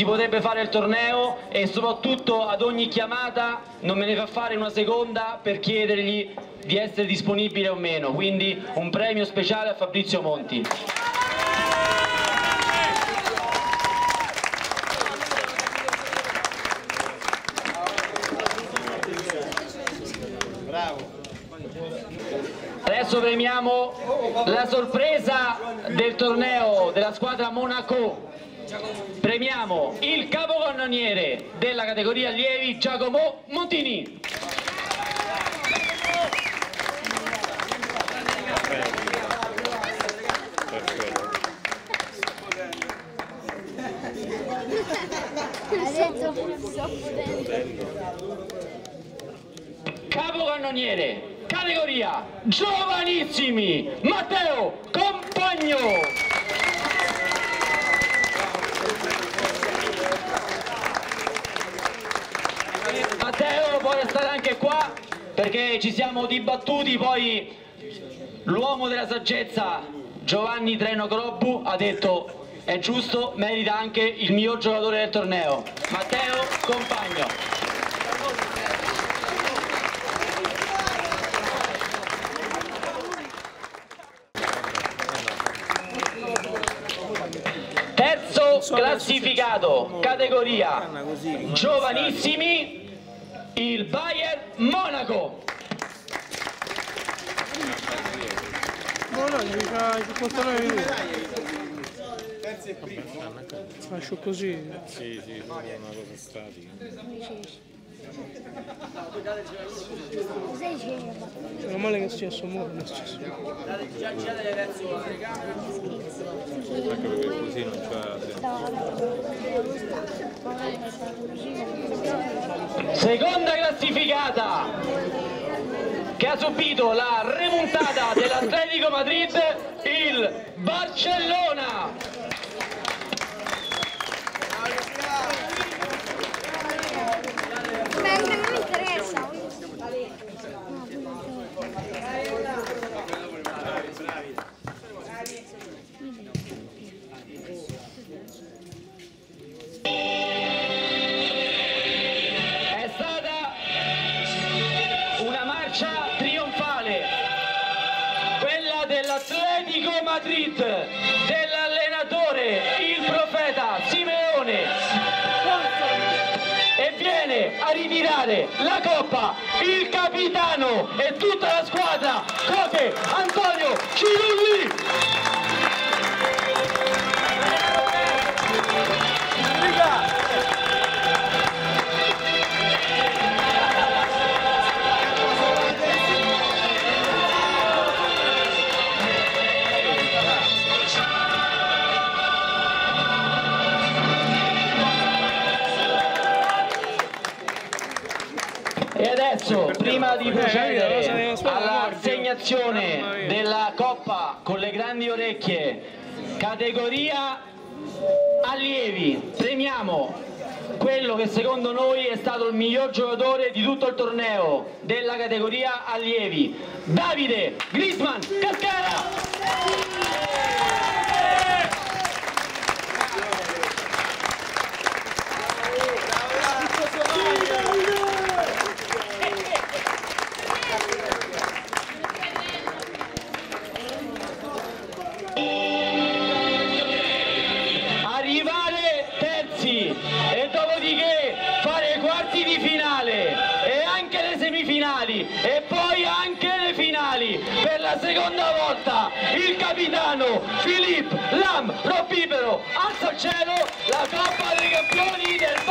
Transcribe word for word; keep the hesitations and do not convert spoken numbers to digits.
si potrebbe fare il torneo e soprattutto ad ogni chiamata non me ne fa fare una seconda per chiedergli di essere disponibile o meno, quindi un premio speciale a Fabrizio Monti. Adesso premiamo la sorpresa del torneo della squadra Monaco. Premiamo il capocannoniere della categoria allievi Giacomo Montini. Capocannoniere categoria giovanissimi Matteo Compagno. Matteo può restare anche qua perché ci siamo dibattuti, poi l'uomo della saggezza Giovanni Treno Grobbu ha detto è giusto, merita anche il miglior giocatore del torneo, Matteo Compagno. Terzo classificato, categoria giovanissimi, il Bayern Monaco. Faccio così. Sì, sì, non è una cosa statica. Meno male che è successo, mo non è successo. Anche perché così non c'è. Seconda classificata che ha subito la remontata dell'Atletico Madrid, il Barcellona. È stata una marcia trionfale, quella dell'Atletico Madrid, dell'allenatore, il profeta Simeone, e viene a ritirare la coppa il capitano e tutta la squadra Coche Antonio Cirulli. E adesso, prima di procedere all'assegnazione della coppa con le grandi orecchie, categoria allievi, premiamo quello che secondo noi è stato il miglior giocatore di tutto il torneo della categoria allievi, Davide Griezmann Cascara. E dopodiché fare i quarti di finale e anche le semifinali e poi anche le finali per la seconda volta. Il capitano Philippe Lam Robibero alza al cielo la Coppa dei Campioni del